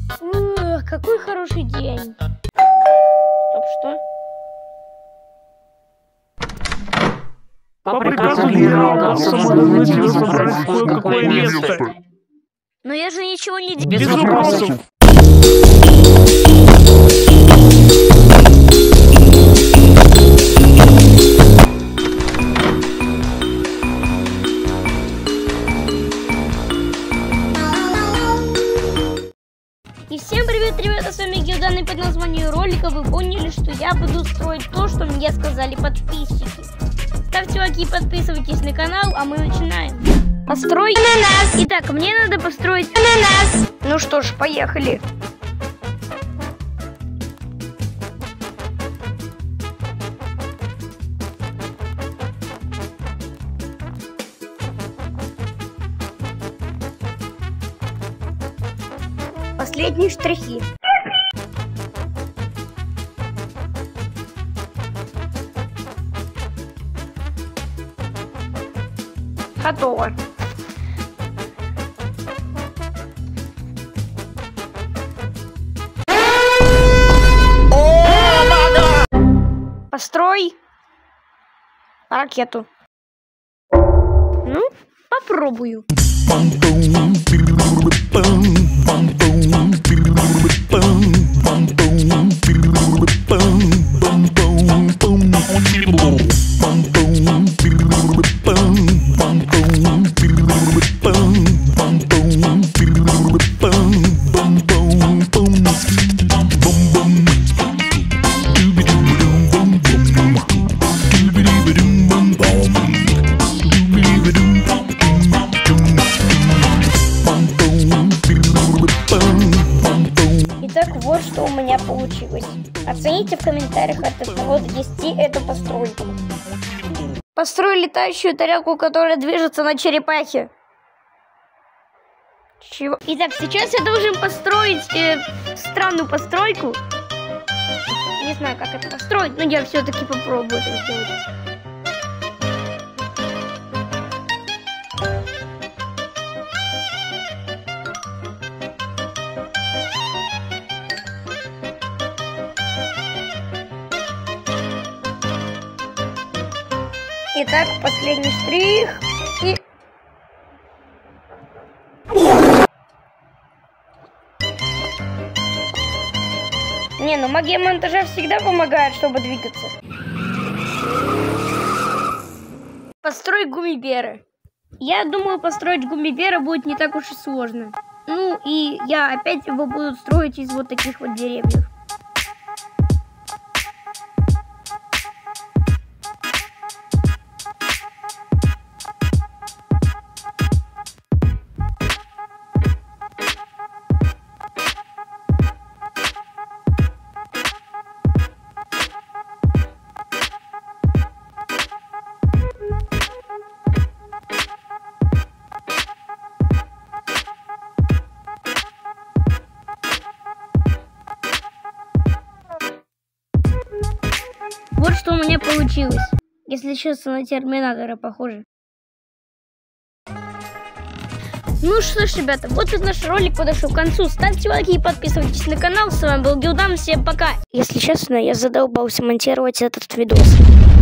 Какой хороший день. Стоп, что? По приказу генерала самостоятельно забрать кое-какое место. Но я же ничего не Без делаю. вопросов. И всем привет, ребята, с вами Гилдан, и под названием ролика вы поняли, что я буду строить то, что мне сказали подписчики. Ставьте лайки и подписывайтесь на канал, а мы начинаем. Построй ананас. Итак, мне надо построить ананас. Ну что ж, поехали. Последние штрихи. Готово. Построй ракету. Ну, попробую. Итак, вот что у меня получилось. Оцените в комментариях от 1 до 10 эту постройку. Построю летающую тарелку, которая движется на черепахе. Чего? Итак, сейчас я должен построить странную постройку. Не знаю, как это построить, но я все-таки попробую это сделать. Итак, последний штрих и... Не, ну магия монтажа всегда помогает, чтобы двигаться. Построй гуммибера. Я думаю, построить гуммибера будет не так уж и сложно. Ну и я опять его буду строить из вот таких вот деревьев. Вот что у меня получилось. Если честно, на Терминатора похоже. Ну что ж, ребята, вот и наш ролик подошел к концу. Ставьте лайки и подписывайтесь на канал. С вами был Гилдан. Всем пока. Если честно, я задолбался монтировать этот видос.